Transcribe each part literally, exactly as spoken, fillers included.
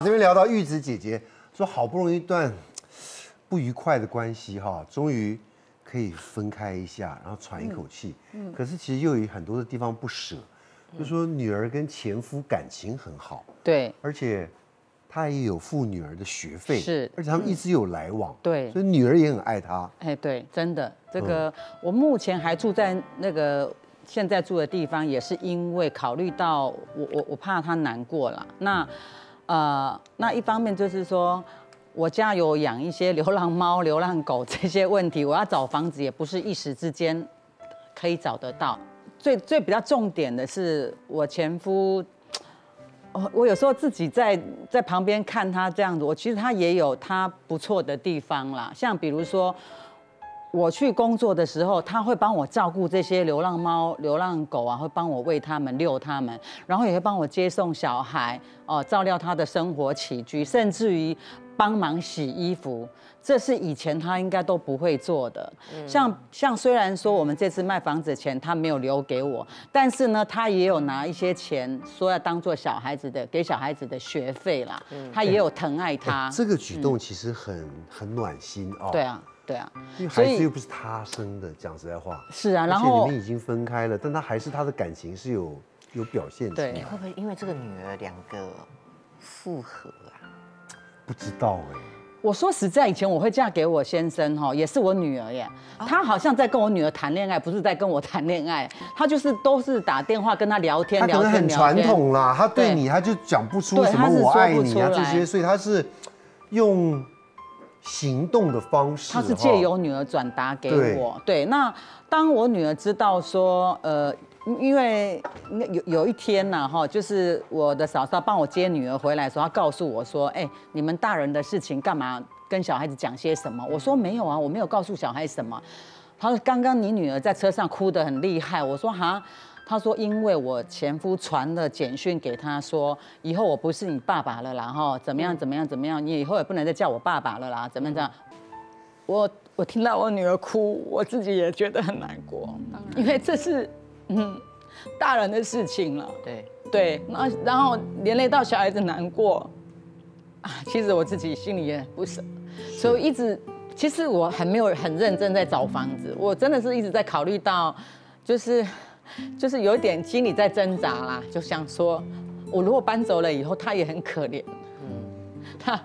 这边聊到玉子姐姐说，好不容易一段不愉快的关系哈，终于可以分开一下，然后喘一口气。嗯，可是其实又有很多的地方不舍，就说女儿跟前夫感情很好， 对， 而且他也有付女儿的学费， 是， 而且他们一直有来往， 对， 所以女儿也很爱他。 哎，对，真的，这个、嗯、我目前还住在那个。现在住的地方也是因为考虑到我我我怕他难过了，那呃那一方面就是说我家有养一些流浪猫、流浪狗这些问题，我要找房子也不是一时之间可以找得到。最最比较重点的是我前夫，我我有时候自己在在旁边看他这样子，我其实他也有他不错的地方啦，像比如说。我去工作的时候，他会帮我照顾这些流浪猫、流浪狗啊，会帮我喂它们、遛它们，然后也会帮我接送小孩，哦、呃，照料他的生活起居，甚至于帮忙洗衣服，这是以前他应该都不会做的。嗯、像像虽然说我们这次卖房子的钱他没有留给我，但是呢，他也有拿一些钱说要当做小孩子的给小孩子的学费啦，嗯、他也有疼爱他。 这个举动其实很、嗯、很暖心哦。 对啊。对啊， 因为孩子又不是他生的，讲实在话。 是啊，然后而且你们已经分开了，但他还是他的感情是有有表现出来。 你会不会因为这个女儿两个复合啊？ 不知道哎。 我说实在，以前我会嫁给我先生哈，也是我女儿耶。他好像在跟我女儿谈恋爱，不是在跟我谈恋爱。他就是都是打电话跟他聊天，聊天很传统啦。他对你他就讲不出什么我爱你啊这些，所以他是用。行动的方式， 他是借由女儿转达给我。对，那当我女儿知道说，呃，因为有有一天呢，哈，就是我的嫂嫂帮我接女儿回来的时候，她告诉我说，哎，你们大人的事情干嘛跟小孩子讲些什么？我说没有啊，我没有告诉小孩什么。她说刚刚你女儿在车上哭得很厉害。我说哈。他说：“因为我前夫传了简讯给他说，以后我不是你爸爸了啦，哈，怎么样怎么样怎么样，你以后也不能再叫我爸爸了啦，怎么样怎么样。”我我听到我女儿哭，我自己也觉得很难过，因为这是嗯大人的事情了。 对对，然后然后连累到小孩子难过啊，其实我自己心里也不舍，所以一直其实我很没有很认真在找房子，我真的是一直在考虑到就是。就是有一点心里在挣扎啦，就想说，我如果搬走了以后，他也很可怜。嗯，他，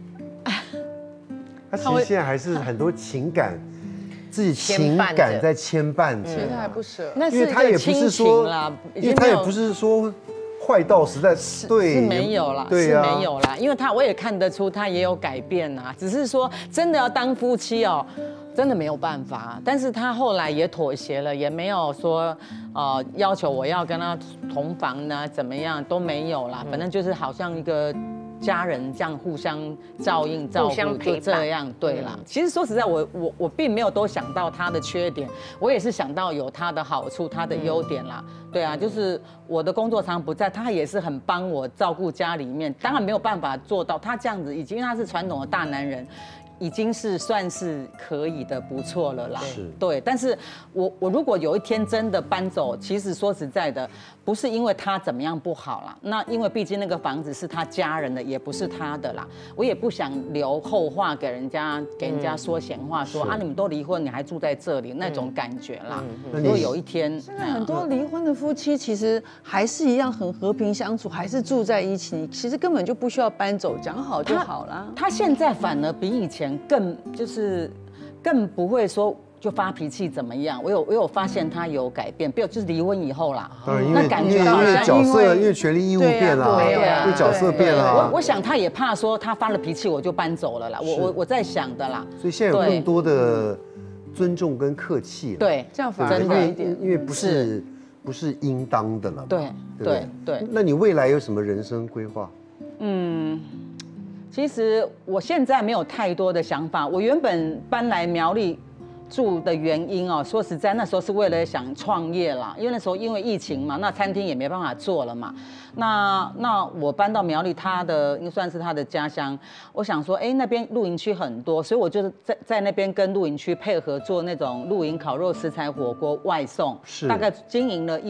他其实现在还是很多情感，自己情感在牵绊着， 其实他还不舍。 那是一个亲情啦， 因为他也不是说坏到实在对是没有啦，是没有啦，因为他我也看得出他也有改变啦，只是说真的要当夫妻哦。真的没有办法，但是他后来也妥协了，也没有说，呃，要求我要跟他同房呢，怎么样都没有啦。反正就是好像一个家人这样互相照应、照顾，就这样对啦。其实说实在，我我我并没有都想到他的缺点，我也是想到有他的好处、他的优点啦。对啊，就是我的工作常不在，他也是很帮我照顾家里面。当然没有办法做到他这样子，已经他是传统的大男人。已经是算是可以的，不错了啦。 是， 对。但是我我如果有一天真的搬走，其实说实在的，不是因为他怎么样不好啦，那因为毕竟那个房子是他家人的，也不是他的啦。我也不想留后话给人家，给人家说闲话，说啊你们都离婚，你还住在这里那种感觉啦。如果有一天， 现在很多离婚的夫妻其实还是一样很和平相处，还是住在一起，其实根本就不需要搬走，讲好就好啦。 他现在反而比以前。更就是更不会说就发脾气怎么样，我有我有发现他有改变，比如就是离婚以后啦， 那感觉因为角色因为权利义务变了，因为角色变了。 我我想他也怕说他发了脾气我就搬走了啦，我我我在想的啦。 所以现在有更多的尊重跟客气， 对， 这样反而好一点， 因为不是不是应当的了。 对对对。 那你未来有什么人生规划？ 嗯。其实我现在没有太多的想法。我原本搬来苗栗住的原因哦，说实在，那时候是为了想创业啦，因为那时候因为疫情嘛，那餐厅也没办法做了嘛。那那我搬到苗栗，他的应该算是他的家乡。我想说，哎，那边露营区很多，所以我就是在在那边跟露营区配合做那种露营烤肉食材火锅外送， 是大概经营了一。一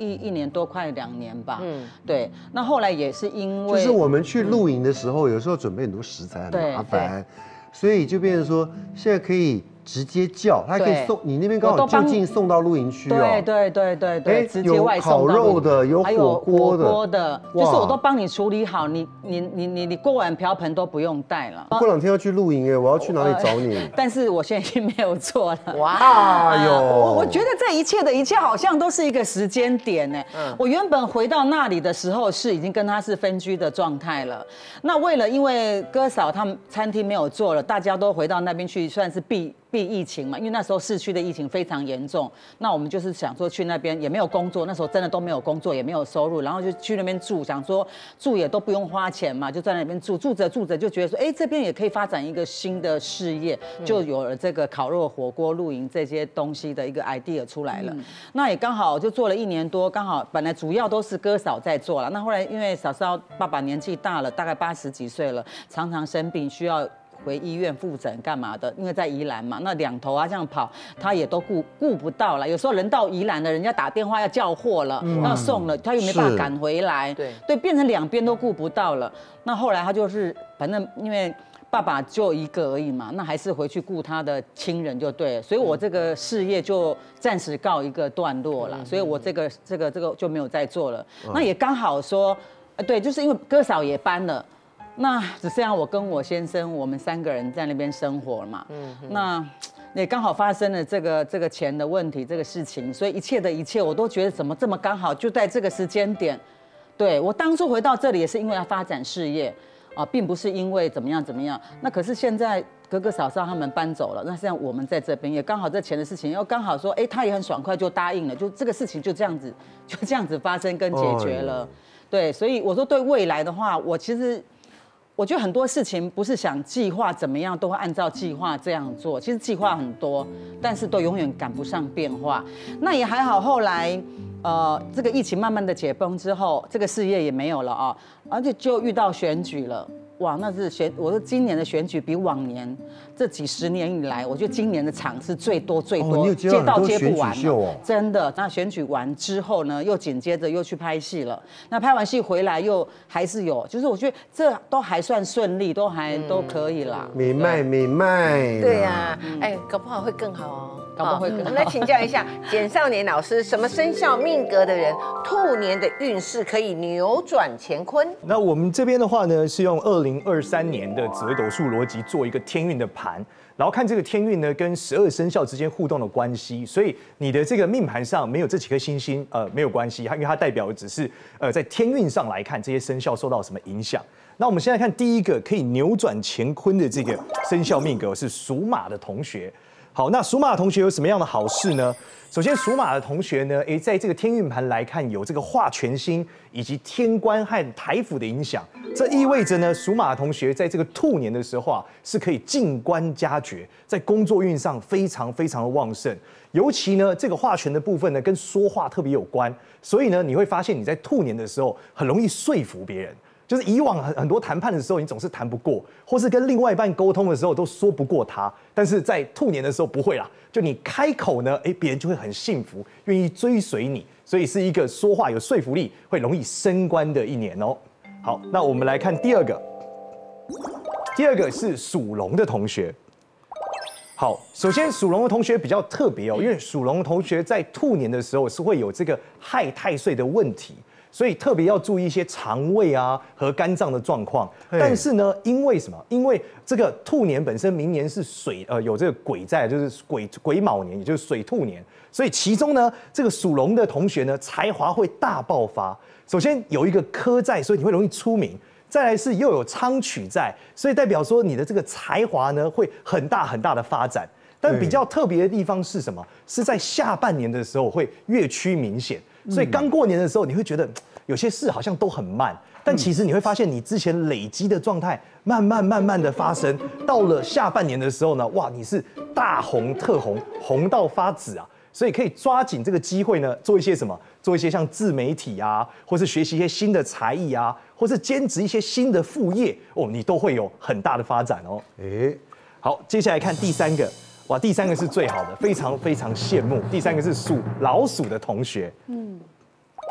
一一年多，快两年吧。嗯，对。那后来也是因为， 就是我们去露营的时候，有时候准备很多食材很麻烦，所以就变成说现在可以直接叫，他可以送你那边刚好就近送到露营区哦。 对对对对对，直接外送。 有烤肉的，有火锅的， 锅的，就是我都帮你处理好，你你你你你锅碗瓢盆都不用带了。 过两天要去露营哎，我要去哪里找你？ 但是我现在已经没有做了。 哇，哎呦， 我我觉得这一切的一切好像都是一个时间点呢。嗯，我原本回到那里的时候是已经跟他是分居的状态了。那为了因为哥嫂他们餐厅没有做了，大家都回到那边去，算是避。避疫情嘛，因为那时候市区的疫情非常严重，那我们就是想说去那边也没有工作，那时候真的都没有工作，也没有收入，然后就去那边住，想说住也都不用花钱嘛，就在那边住，住着住着就觉得说，哎，这边也可以发展一个新的事业，就有了这个烤肉、火锅、露营这些东西的一个 idea 出来了。嗯、那也刚好就做了一年多，刚好本来主要都是哥嫂在做了，那后来因为嫂嫂爸爸年纪大了，大概八十几岁了，常常生病需要。回医院复诊干嘛的？因为在宜兰嘛，那两头啊这样跑，他也都顾顾不到了。有时候人到宜兰了，人家打电话要叫货了，嗯、要送了，他又没办法赶回来，对对，变成两边都顾不到了。那后来他就是，反正因为爸爸就一个而已嘛，那还是回去顾他的亲人就对了。所以我这个事业就暂时告一个段落了，嗯、所以我这个这个这个就没有再做了。嗯、那也刚好说，对，就是因为哥嫂也搬了。那只剩下我跟我先生，我们三个人在那边生活嘛。嗯，那也刚好发生了这个这个钱的问题，这个事情，所以一切的一切我都觉得怎么这么刚好，就在这个时间点。对，我当初回到这里也是因为要发展事业啊，并不是因为怎么样怎么样。那可是现在哥哥嫂嫂他们搬走了，那现在我们在这边也刚好这钱的事情，又刚好说，哎，他也很爽快就答应了，就这个事情就这样子就这样子发生跟解决了。哦、对，所以我说对未来的话，我其实。我觉得很多事情不是想计划怎么样都会按照计划这样做，其实计划很多，但是都永远赶不上变化。那也还好，后来，呃，这个疫情慢慢的解封之后，这个事业也没有了啊，而且就遇到选举了。哇，那是选，我说今年的选举比往年这几十年以来，我觉得今年的场是最多最多， 哦、 接到接不完了， 哦、 真的。那选举完之后呢，又紧接着又去拍戏了。那拍完戏回来又还是有，就是我觉得这都还算顺利，都还、嗯、都可以啦。 明白明白。 对呀、啊，哎，搞不好会更好哦。 搞不好会更好。 我们来请教一下简少年老师，什么生肖命格的人兔年的运势可以扭转乾坤？ 那我们这边的话呢，是用二零二三年的紫微斗数逻辑做一个天运的盘，然后看这个天运呢跟十二生肖之间互动的关系。所以你的这个命盘上没有这几颗星星，呃，没有关系，它因为它代表的只是呃在天运上来看这些生肖受到什么影响。那我们现在看第一个可以扭转乾坤的这个生肖命格是属马的同学。好，那属马的同学有什么样的好事呢？首先，属马的同学呢，诶，在这个天运盘来看，有这个化权星以及天官和台府的影响，这意味着呢，属马的同学在这个兔年的时候啊，是可以进官加爵，在工作运上非常非常的旺盛。尤其呢，这个化权的部分呢，跟说话特别有关，所以呢，你会发现你在兔年的时候很容易说服别人。就是以往很很多谈判的时候，你总是谈不过，或是跟另外一半沟通的时候都说不过他。但是在兔年的时候不会啦，就你开口呢，哎，别人就会很幸福，愿意追随你，所以是一个说话有说服力、会容易升官的一年哦。好，那我们来看第二个，第二个是属龙的同学。好，首先属龙的同学比较特别哦，因为属龙的同学在兔年的时候是会有这个害太岁的问题。所以特别要注意一些肠胃啊和肝脏的状况。但是呢，因为什么？因为这个兔年本身明年是水，呃，有这个癸在，就是癸癸卯年，也就是水兔年。所以其中呢，这个属龙的同学呢，才华会大爆发。首先有一个科在，所以你会容易出名。再来是又有昌曲在，所以代表说你的这个才华呢，会很大很大的发展。但比较特别的地方是什么？是在下半年的时候会越趋明显。所以刚过年的时候，你会觉得有些事好像都很慢，但其实你会发现你之前累积的状态慢慢慢慢的发生，到了下半年的时候呢，哇，你是大红特红，红到发紫啊！所以可以抓紧这个机会呢，做一些什么？做一些像自媒体啊，或是学习一些新的才艺啊，或是兼职一些新的副业哦，你都会有很大的发展哦。哎，好，接下来看第三个。哇，第三个是最好的，非常非常羡慕。第三个是属老鼠的同学，嗯，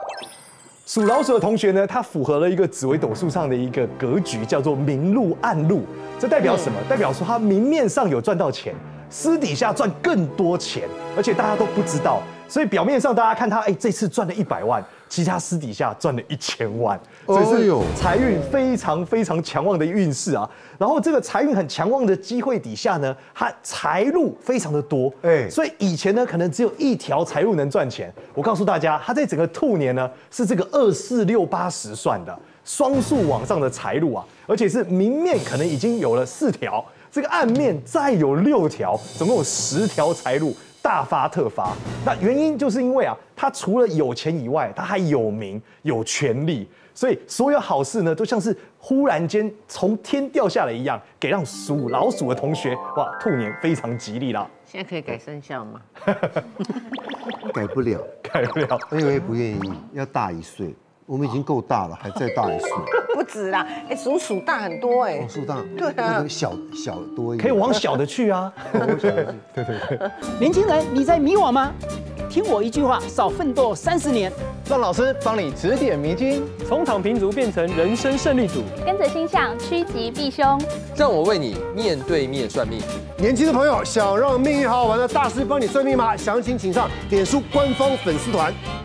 属老鼠的同学呢，他符合了一个紫微斗数上的一个格局，叫做明路暗路。这代表什么？代表说他明面上有赚到钱，私底下赚更多钱，而且大家都不知道。所以表面上大家看他，哎，这次赚了一百万，其实他私底下赚了一千万，这是财运非常非常强旺的运势啊。然后这个财运很强旺的机会底下呢，它财路非常的多，哎，所以以前呢可能只有一条财路能赚钱。我告诉大家，它在整个兔年呢是这个二四六八十算的双数往上的财路啊，而且是明面可能已经有了四条，这个暗面再有六条，总共有十条财路。大发特发，那原因就是因为啊，他除了有钱以外，他还有名有权利，所以所有好事呢，都像是忽然间从天掉下来一样，给让属老鼠的同学，哇，兔年非常吉利啦。 现在可以改生肖吗？ 改不了， 改不了， 因为不愿意，要大一岁。我们已经够大了，还再大一岁， 不止啦，哎，属鼠大很多哎， 属大， 对啊， 那个小小多一点， 可以往小的去啊。 对对对，年轻人，你在迷惘吗？听我一句话，少奋斗三十年， 让老师帮你指点迷津， 从躺平族变成人生胜利组， 跟着星象趋吉避凶， 让我为你面对面算命。 年轻的朋友，想让命运好好玩的大师帮你算命吗？详情请上脸书官方粉丝团。